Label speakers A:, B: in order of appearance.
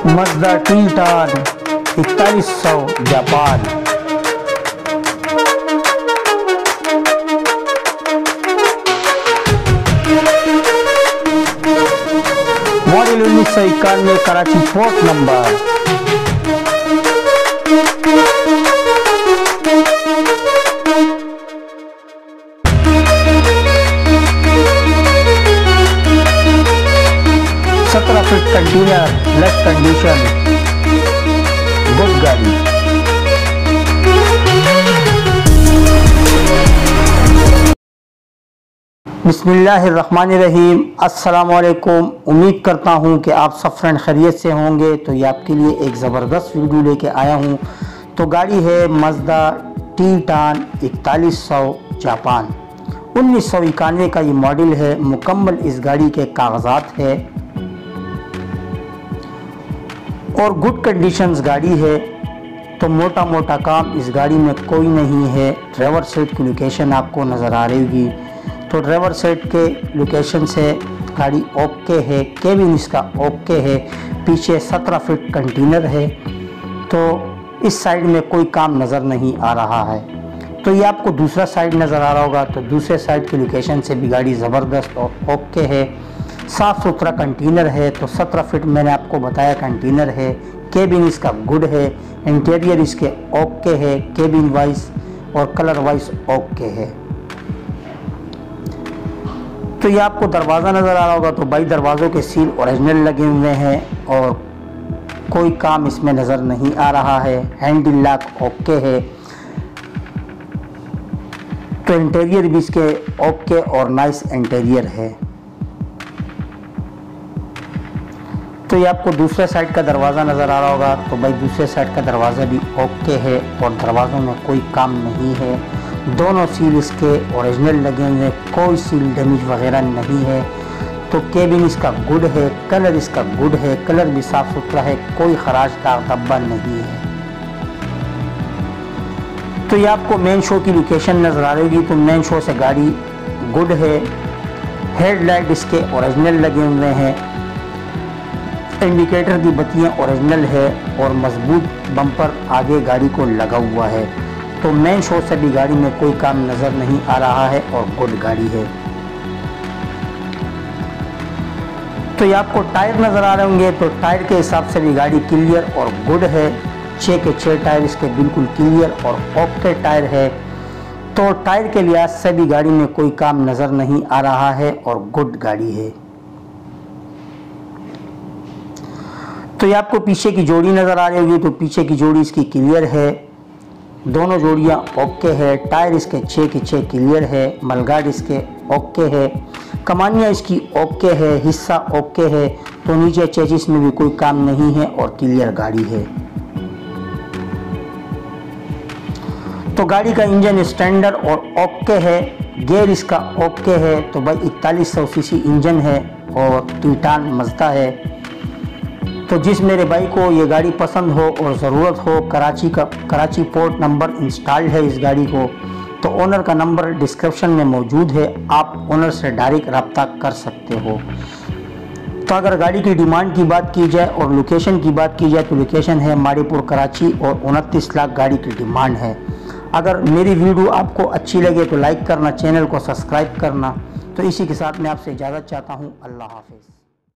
A: Mazda Titan 4100 Japan. Model 1991 Karachi fourth number. Fit container, less condition, good गाड़ी। बिस्मिल्लाहिर्रहमानिर्रहीम। अस्सलामुअलैकुम। उम्मीद करता हूँ कि आप सब फ्रेंड खैरियत से होंगे। तो ये आपके लिए एक ज़बरदस्त वीडियो लेके आया हूँ। तो गाड़ी है मज़दा टीटान 4100 जापान। 1991 का ये मॉडल है। मुकम्मल इस गाड़ी के कागजात है और गुड कंडीशंस गाड़ी है। तो मोटा मोटा काम इस गाड़ी में कोई नहीं है। ड्राइवर सीट की लोकेशन आपको नज़र आ रही होगी। तो ड्राइवर सीट के लोकेशन से गाड़ी ओके है। केबिन इसका ओके है। पीछे 17 फीट कंटेनर है। तो इस साइड में कोई काम नज़र नहीं आ रहा है। तो ये आपको दूसरा साइड नज़र आ रहा होगा। तो दूसरे साइड की लोकेशन से भी गाड़ी ज़बरदस्त और ओके है। साफ़ सुथरा कंटेनर है। तो 17 फीट मैंने आपको बताया कंटेनर है। केबिन इसका गुड है। इंटीरियर इसके ओके है। केबिन वाइज और कलर वाइज ओके है। तो ये आपको दरवाज़ा नज़र आ रहा होगा। तो भाई दरवाज़ों के सील ओरिजिनल लगे हुए हैं और कोई काम इसमें नज़र नहीं आ रहा है। हैंडल लॉक ओके है। तो इंटीरियर भी इसके ओके और नाइस इंटीरियर है। तो ये आपको दूसरे साइड का दरवाज़ा नज़र आ रहा होगा। तो भाई दूसरे साइड का दरवाज़ा भी ओके है और दरवाज़ों में कोई काम नहीं है। दोनों सील इसके ओरिजिनल लगे हुए हैं। कोई सील डैमेज वगैरह नहीं है। तो केबिन इसका गुड है। कलर इसका गुड है। कलर भी साफ़ सुथरा है। कोई खराश दाग धब्बा नहीं है। तो ये आपको मेन शो की लोकेशन नज़र आ रही होगी। तो मेन शो से गाड़ी गुड है। हेडलाइट इसके ओरिजिनल लगे हुए हैं। इंडिकेटर की बत्तियां ओरिजिनल है और मजबूत बम्पर आगे गाड़ी को लगा हुआ है। तो मेन शो से भी गाड़ी में कोई काम नज़र नहीं आ रहा है और गुड गाड़ी है। तो ये आपको टायर नज़र आ रहे होंगे। तो टायर के हिसाब से भी गाड़ी क्लियर और गुड है। 6 के 6 टायर इसके बिल्कुल क्लियर और ओके टायर है। तो टायर के लिहाज से भी गाड़ी में कोई काम नज़र नहीं आ रहा है और गुड गाड़ी है। तो ये आपको पीछे की जोड़ी नज़र आ रही होगी। तो पीछे की जोड़ी इसकी क्लियर है। दोनों जोड़ियाँ ओके है। टायर इसके 6 के 6 क्लियर है। मलगार्ड इसके ओके है। कमानियाँ इसकी ओके है। हिस्सा ओके है। तो नीचे चेसिस में भी कोई काम नहीं है और क्लियर गाड़ी है। तो गाड़ी का इंजन स्टैंडर्ड और ओके है। गियर इसका ओके है। तो भाई 4100 सीसी इंजन है और टीटान मज़दा है। तो जिस मेरे भाई को ये गाड़ी पसंद हो और ज़रूरत हो, कराची पोर्ट नंबर इंस्टॉल्ड है इस गाड़ी को। तो ओनर का नंबर डिस्क्रिप्शन में मौजूद है। आप ओनर से डायरेक्ट रब्ता कर सकते हो। तो अगर गाड़ी की डिमांड की बात की जाए और लोकेशन की बात की जाए तो लोकेशन है माड़ीपुर कराची और 29 लाख गाड़ी की डिमांड है। अगर मेरी वीडियो आपको अच्छी लगे तो लाइक करना, चैनल को सब्सक्राइब करना। तो इसी के साथ मैं आपसे इजाज़त चाहता हूँ। अल्लाह हाफिज़।